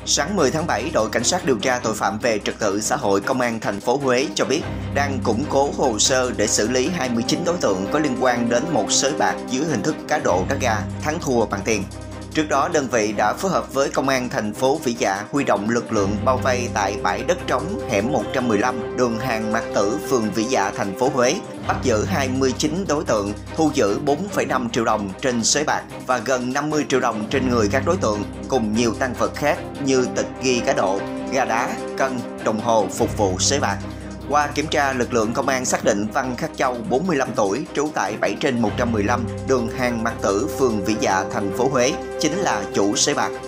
Sáng 10 tháng 7, đội cảnh sát điều tra tội phạm về trật tự xã hội công an thành phố Huế cho biết đang củng cố hồ sơ để xử lý 29 đối tượng có liên quan đến một sới bạc dưới hình thức cá độ đá gà, thắng thua bằng tiền. Trước đó, đơn vị đã phối hợp với công an thành phố Vĩ Dạ huy động lực lượng bao vây tại bãi đất trống hẻm 115, đường Hàng Mạc Tử, phường Vĩ Dạ, thành phố Huế, bắt giữ 29 đối tượng, thu giữ 4,5 triệu đồng trên sới bạc và gần 50 triệu đồng trên người các đối tượng, cùng nhiều tang vật khác như tịch ghi cá độ, gà đá, cân, đồng hồ phục vụ sới bạc. Qua kiểm tra, lực lượng công an xác định Văn Khắc Châu, 45 tuổi, trú tại 7/115, đường Hàng Mạc Tử, phường Vĩ Dạ, thành phố Huế, chính là chủ sới bạc.